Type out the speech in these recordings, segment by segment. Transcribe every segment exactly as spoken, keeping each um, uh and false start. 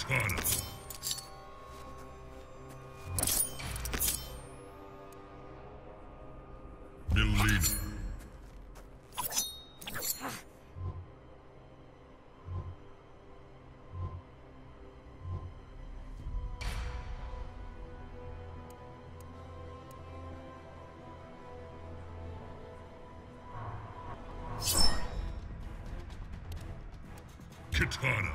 Kitana. Mileena. Kitana.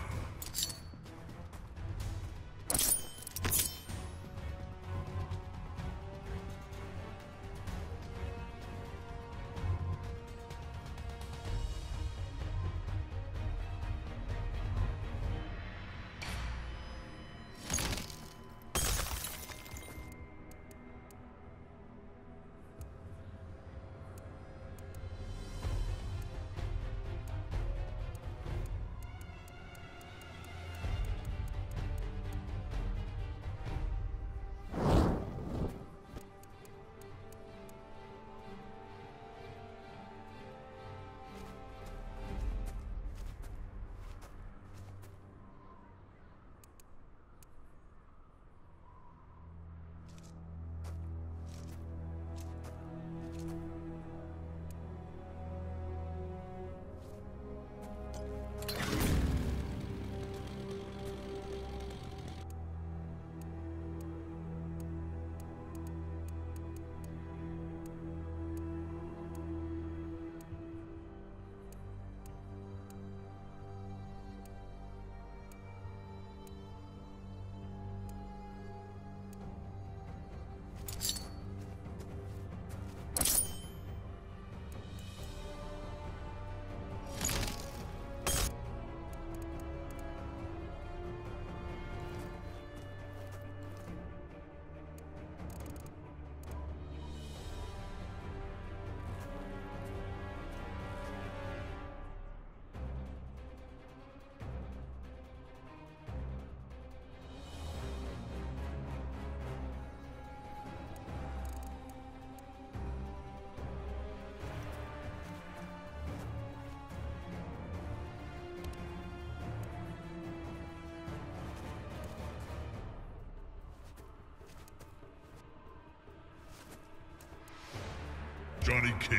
Johnny Cage.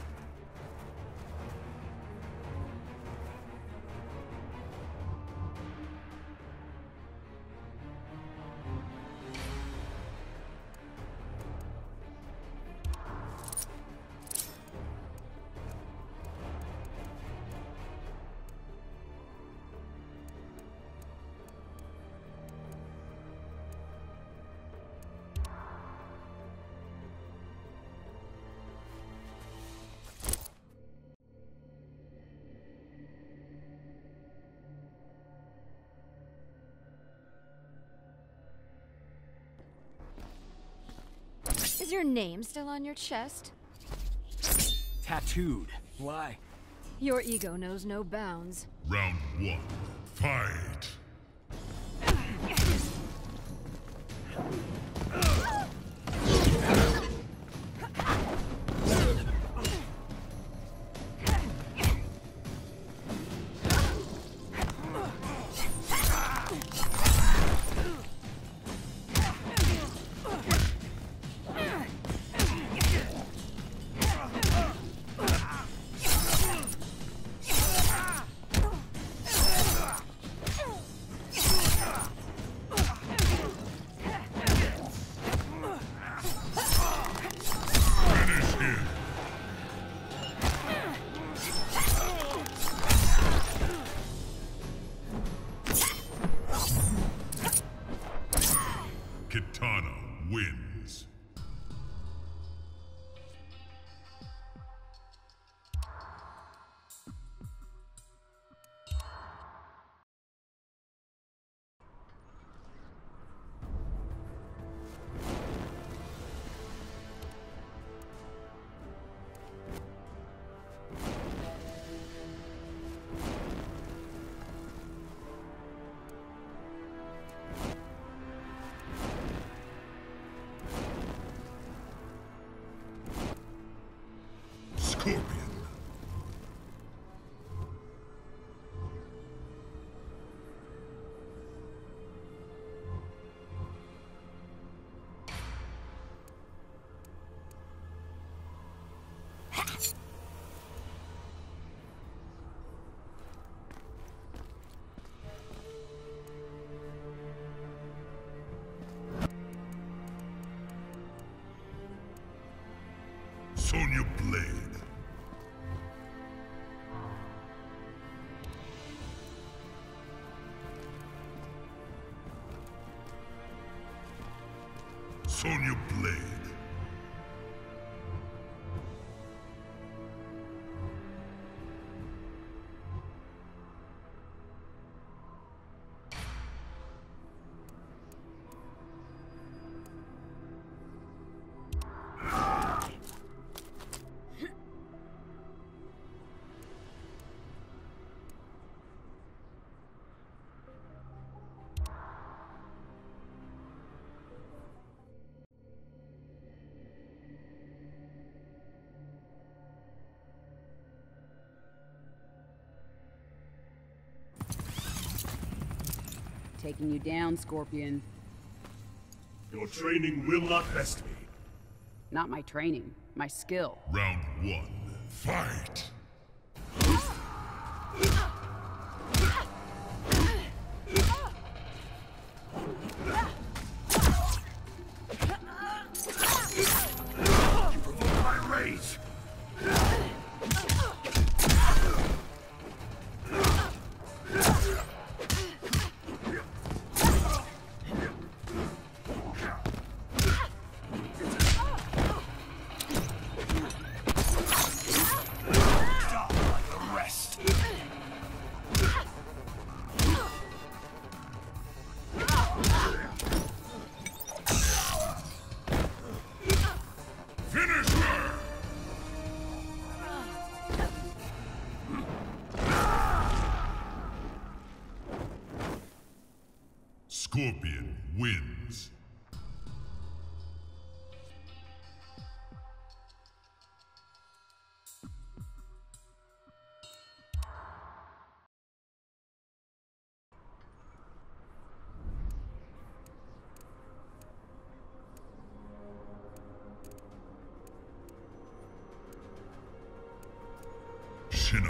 Is your name still on your chest? Tattooed. Why? Your ego knows no bounds. Round one. Fight! Kitana wins. Scorpion. Sonya Blade. Sonya Blade. Taking you down, Scorpion. Your training will not best me. Not my training, my skill. Round one, fight! You provoke my rage! Scorpion wins. Shinnok.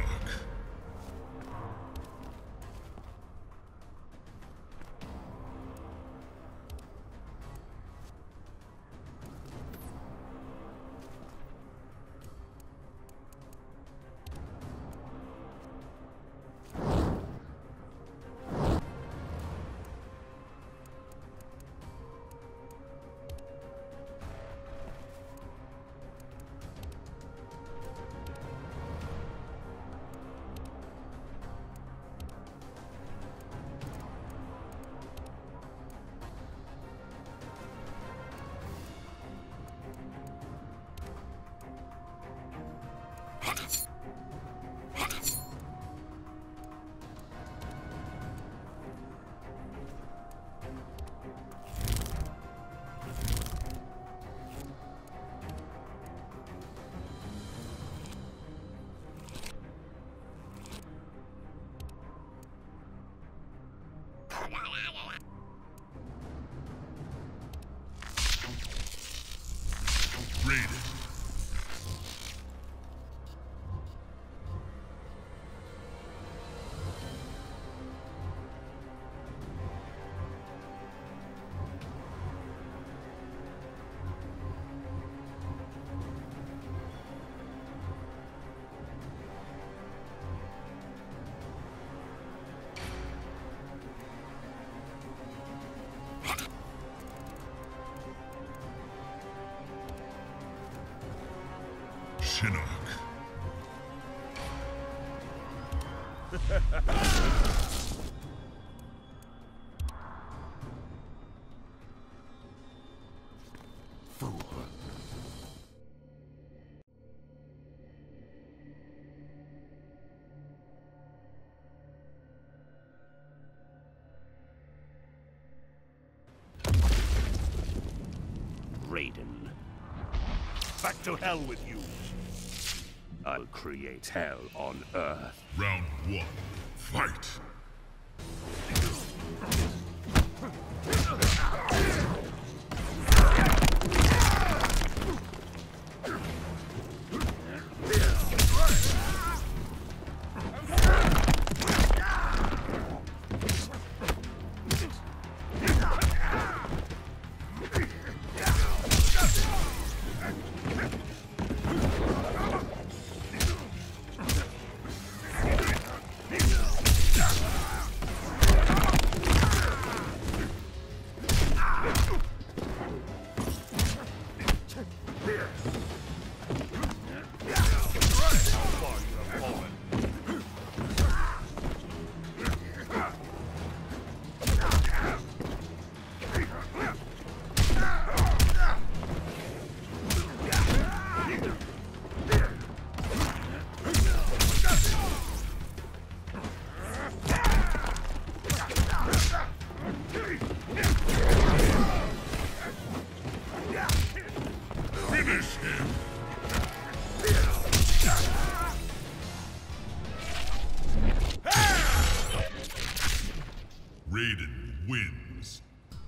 Raiden. Shinnok. Fool. Raiden. Back to hell with you. I'll create hell on Earth. Round one, fight! him! Raiden wins.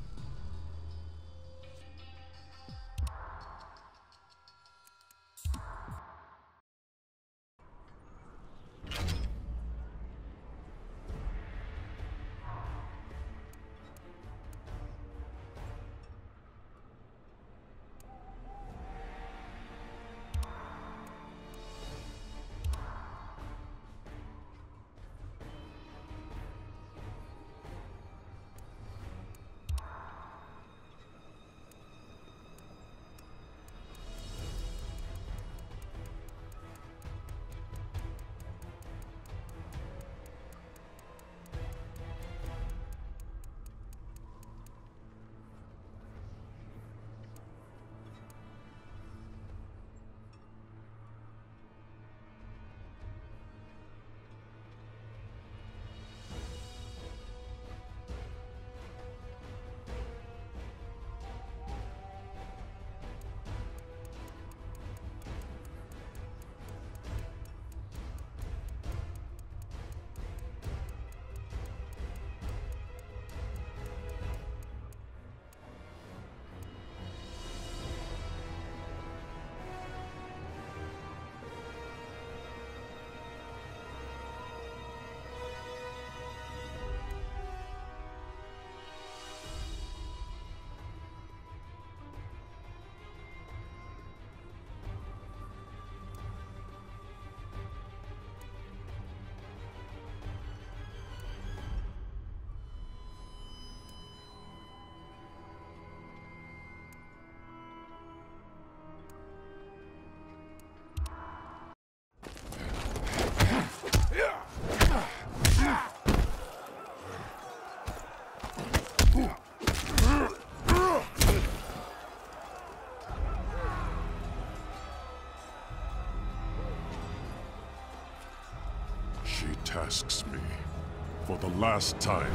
She tasks me for the last time.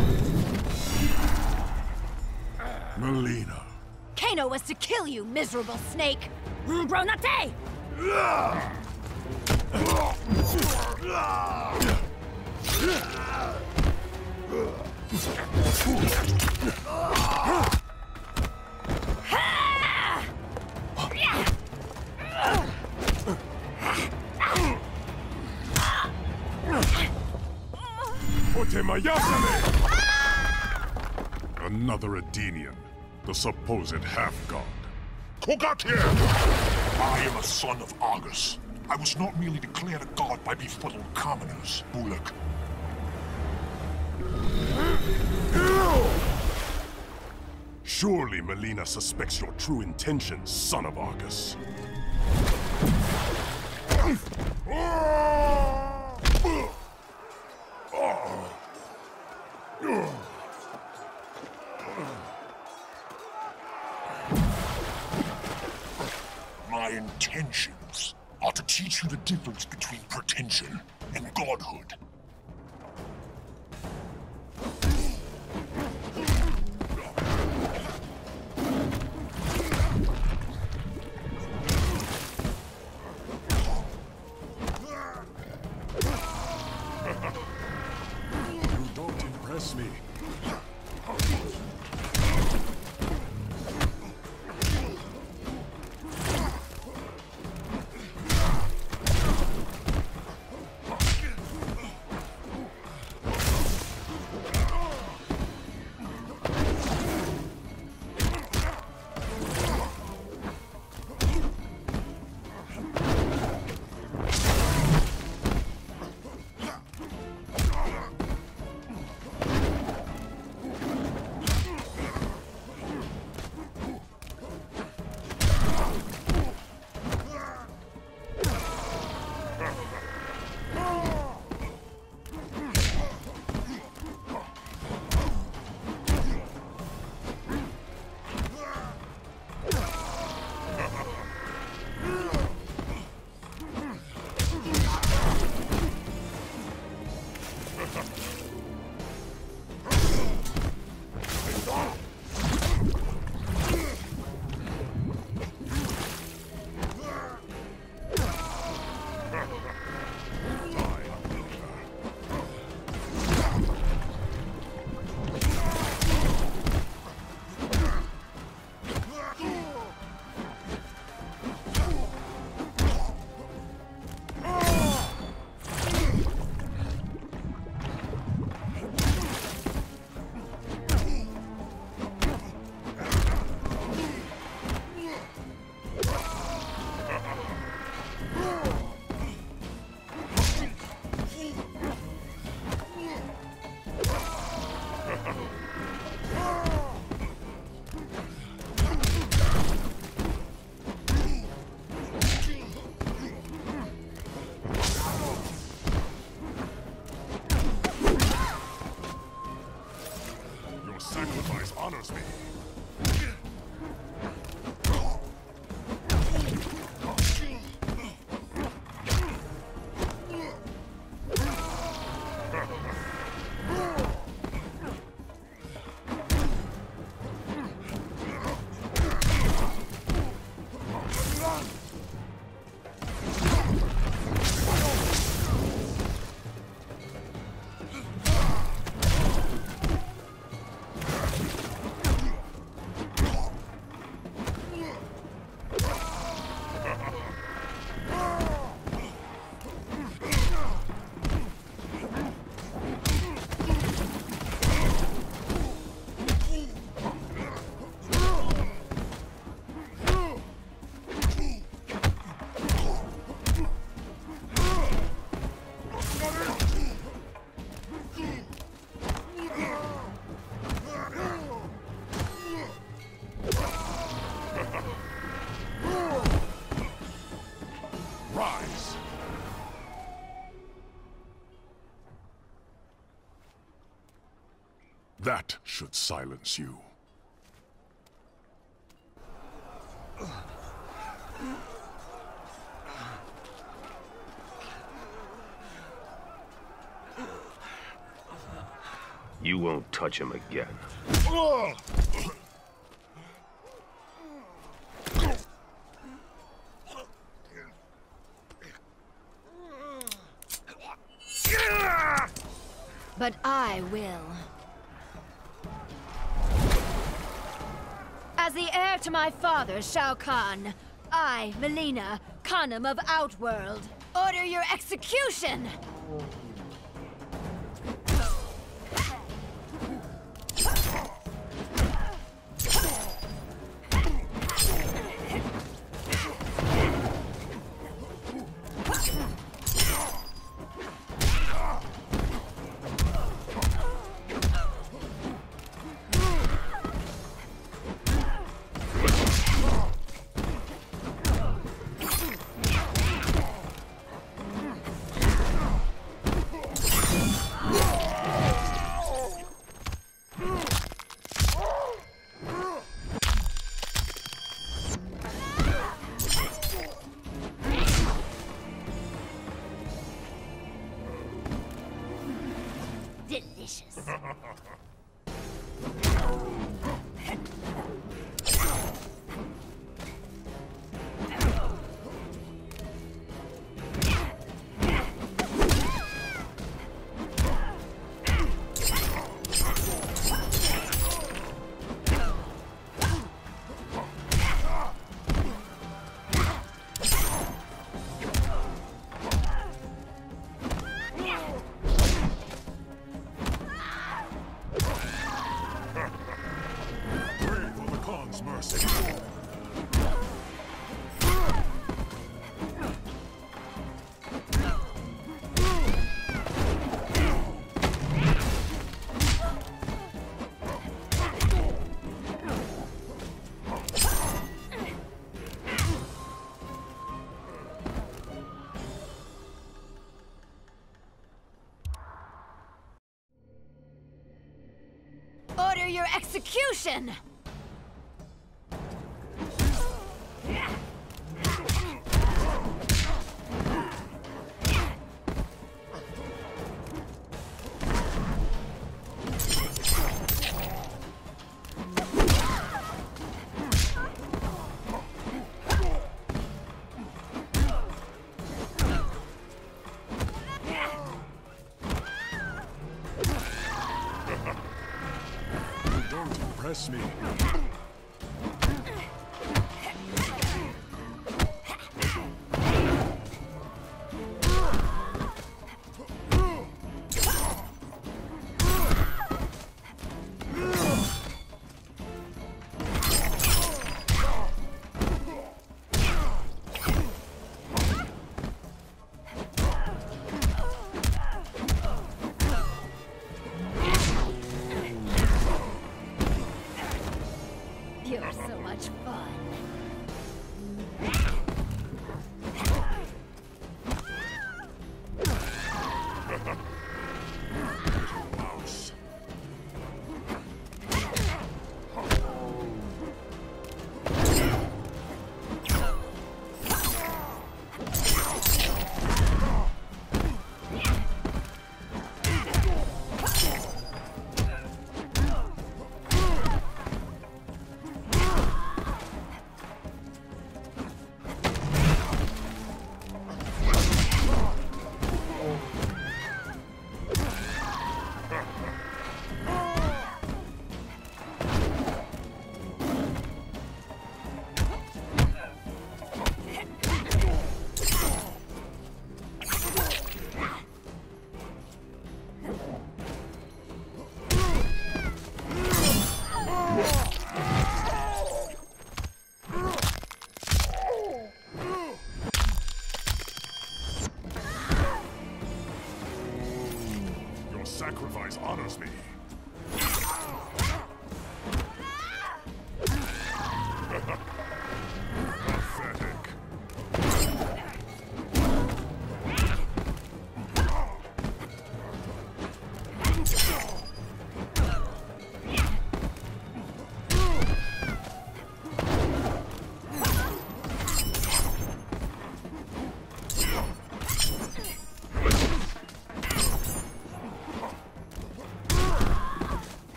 Mileena. Kano was to kill you, miserable snake! Gronate! Otemayasane! Another Edenian, the supposed half-god. Kogatia! I am a son of Argus. I was not merely declared a god by befuddled commoners, Bullock. Surely Mileena suspects your true intentions, son of Argus. My intentions are to teach you the difference between pretension and godhood. You don't impress me. That should silence you. You won't touch him again. But I will. As the heir to my father, Shao Kahn, I, Mileena, Khanum of Outworld, order your execution! Delicious. Order your execution! Don't impress me. You're so much fun. Mouse. Your sacrifice honors me. Pathetic.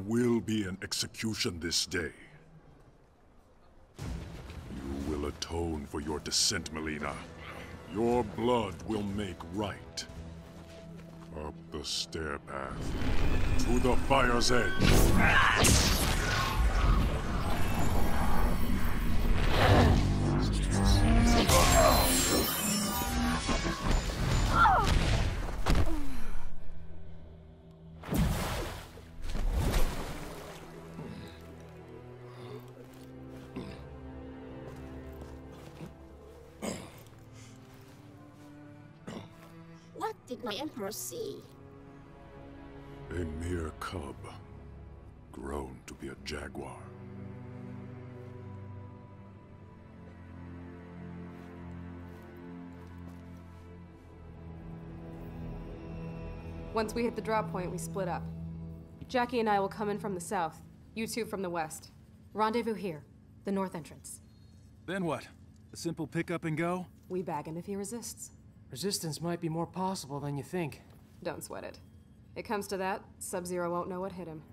will be an execution this day. You will atone for your descent, Mileena. Your blood will make right. Up the stair path, to the fire's edge. What did my Emperor see? A mere cub, grown to be a jaguar. Once we hit the drop point, we split up. Jackie and I will come in from the south, you two from the west. Rendezvous here, the north entrance. Then what? A simple pick up and go? We bag him if he resists. Resistance might be more possible than you think. Don't sweat it. It comes to that, Sub-Zero won't know what hit him.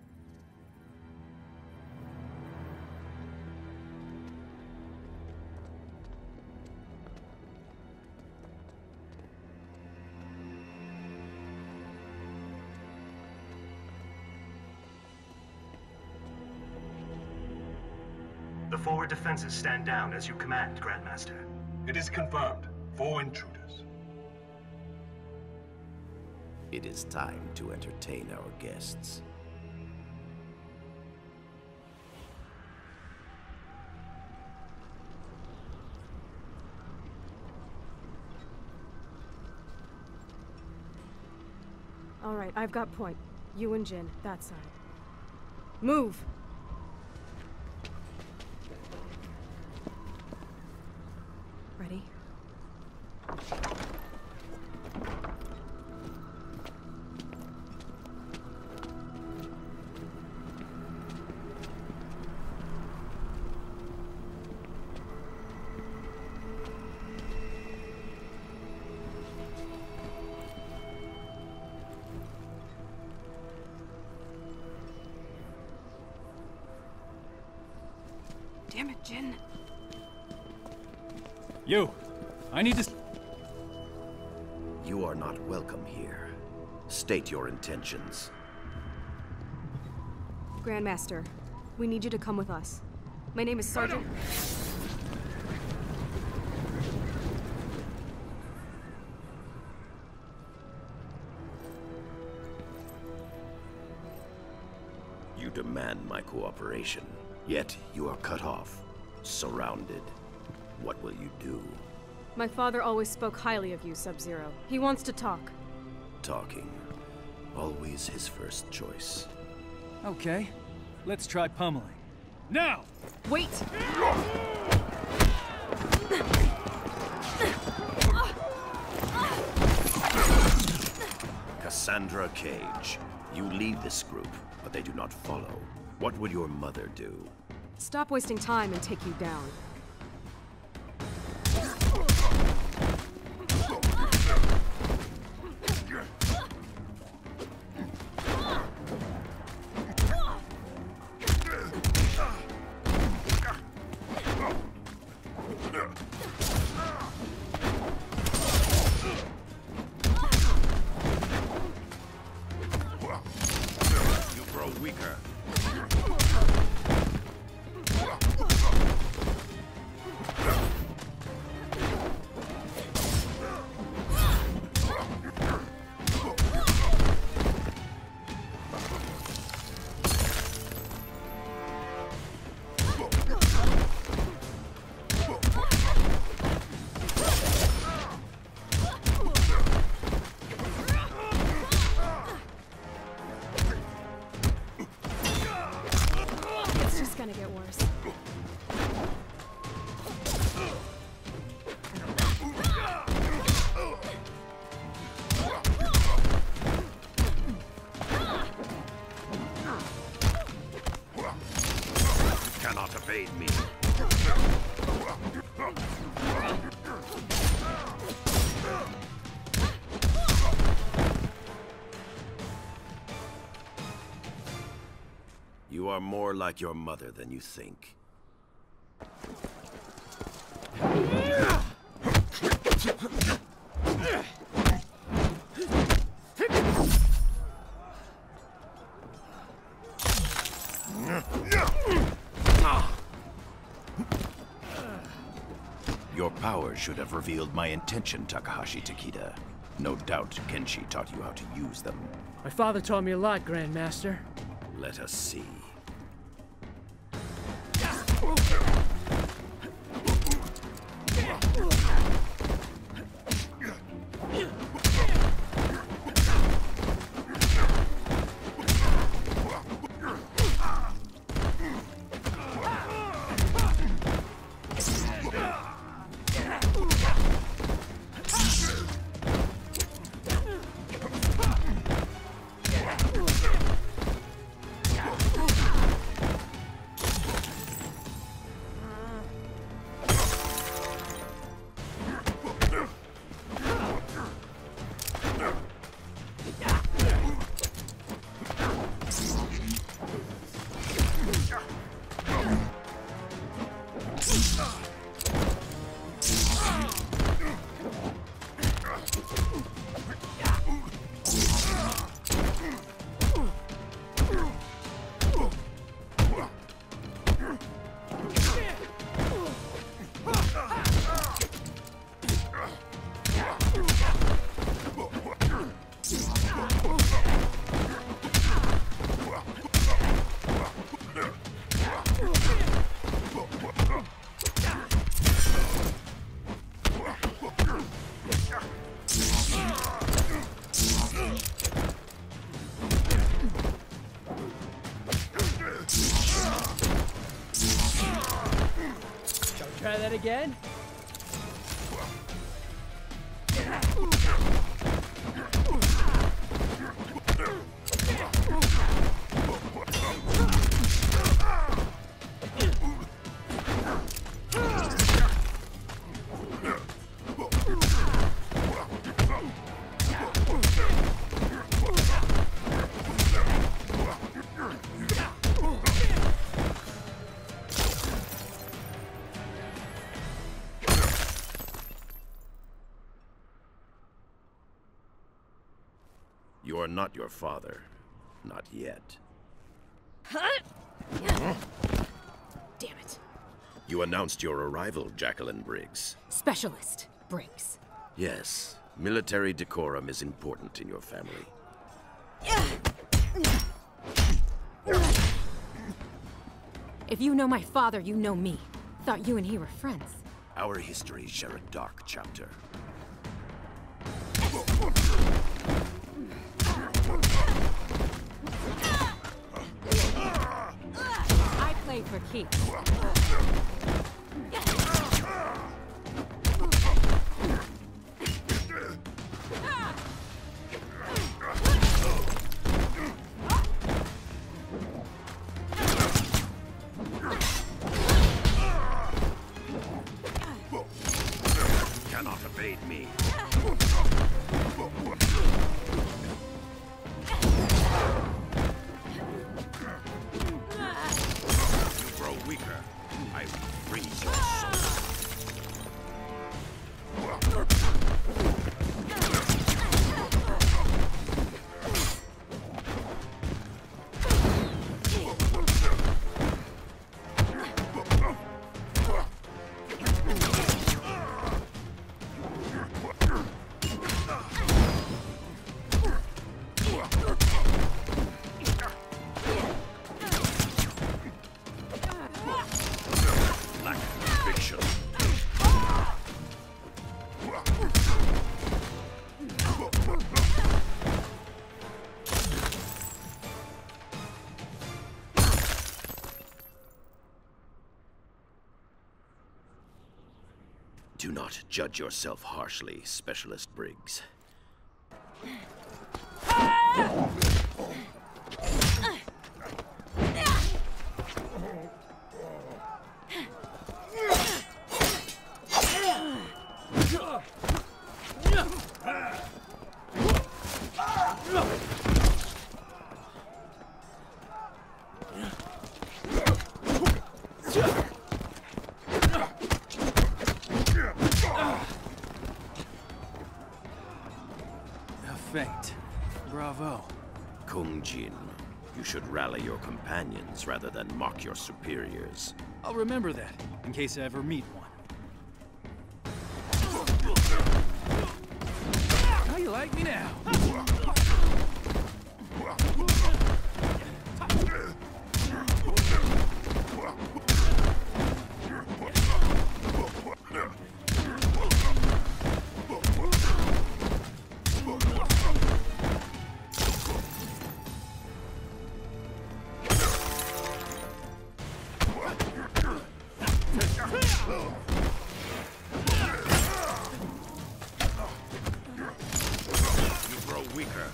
The forward defenses stand down as you command, Grandmaster. It is confirmed. Four intruders. It is time to entertain our guests. All right, I've got point. You and Jin, that side. Move! Ready? Damn it, Jin. You! I need to... You are not welcome here. State your intentions. Grandmaster, we need you to come with us. My name is Sergeant... You demand my cooperation, yet you are cut off, surrounded. What will you do? My father always spoke highly of you, Sub-Zero. He wants to talk. Talking. Always his first choice. Okay. Let's try pummeling. Now! Wait! Cassandra Cage. You lead this group, but they do not follow. What would your mother do? Stop wasting time and take you down. are more like your mother than you think. Your power should have revealed my intention, Takahashi Takeda. No doubt Kenshi taught you how to use them. My father taught me a lot, Grandmaster. Let us see. Try that again? You are not your father. Not yet. Damn it. You announced your arrival, Jacqueline Briggs. Specialist Briggs. Yes. Military decorum is important in your family. If you know my father, you know me. Thought you and he were friends. Our histories share a dark chapter. I play for keeps. Cannot evade me. You grow weaker. I will freeze your soul. Lack of conviction. Do not judge yourself harshly, Specialist Briggs. faint. Bravo. Kung Jin, you should rally your companions rather than mock your superiors. I'll remember that, in case I ever meet one. How you like me now? You grow weaker.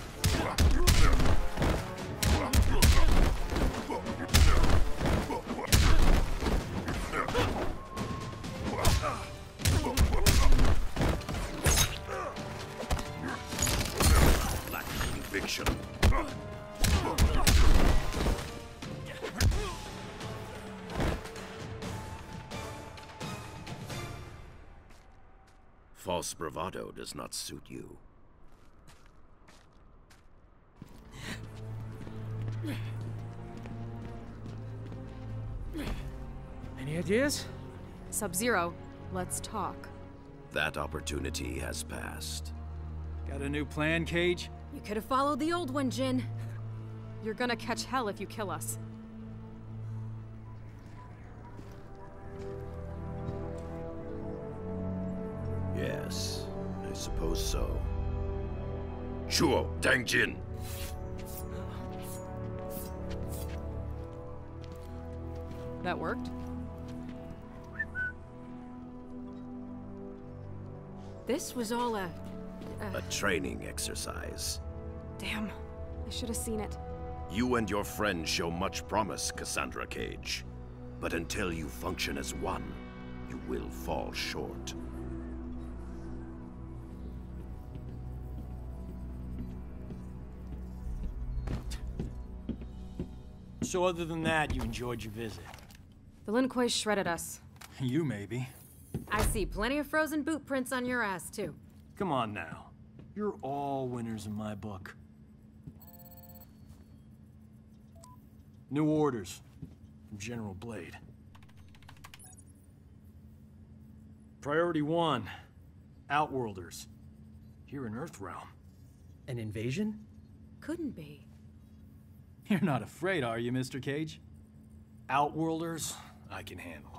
Lacking conviction. False bravado does not suit you. Any ideas? Sub-Zero, let's talk. That opportunity has passed. Got a new plan, Cage? You could have followed the old one, Jin. You're gonna catch hell if you kill us. Yes, I suppose so. Shuo Dangjin! That worked? This was all a... a... A training exercise. Damn, I should have seen it. You and your friends show much promise, Cassandra Cage. But until you function as one, you will fall short. So other than that, you enjoyed your visit? The Lin Kuei shredded us. You maybe. I see plenty of frozen boot prints on your ass, too. Come on now. You're all winners in my book. New orders from General Blade. Priority one, Outworlders. Here in Earthrealm. An invasion? Couldn't be. You're not afraid, are you, Mister Cage? Outworlders, I can handle.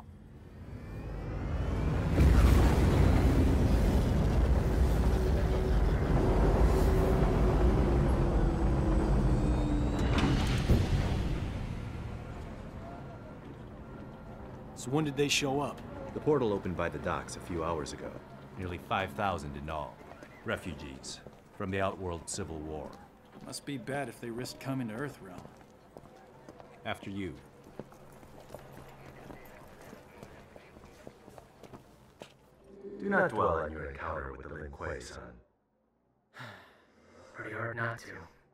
So when did they show up? The portal opened by the docks a few hours ago. Nearly five thousand in all. Refugees from the Outworld Civil War. Must be bad if they risked coming to Earthrealm. After you. Do not dwell on your encounter with the Lin Kuei, son. Pretty hard not to.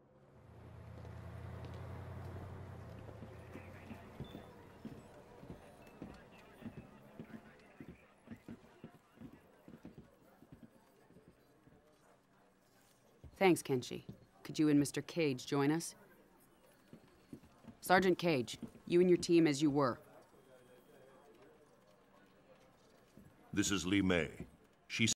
Thanks, Kenshi. Could you and Mister Cage join us? Sergeant Cage, you and your team as you were. This is Li Mei. She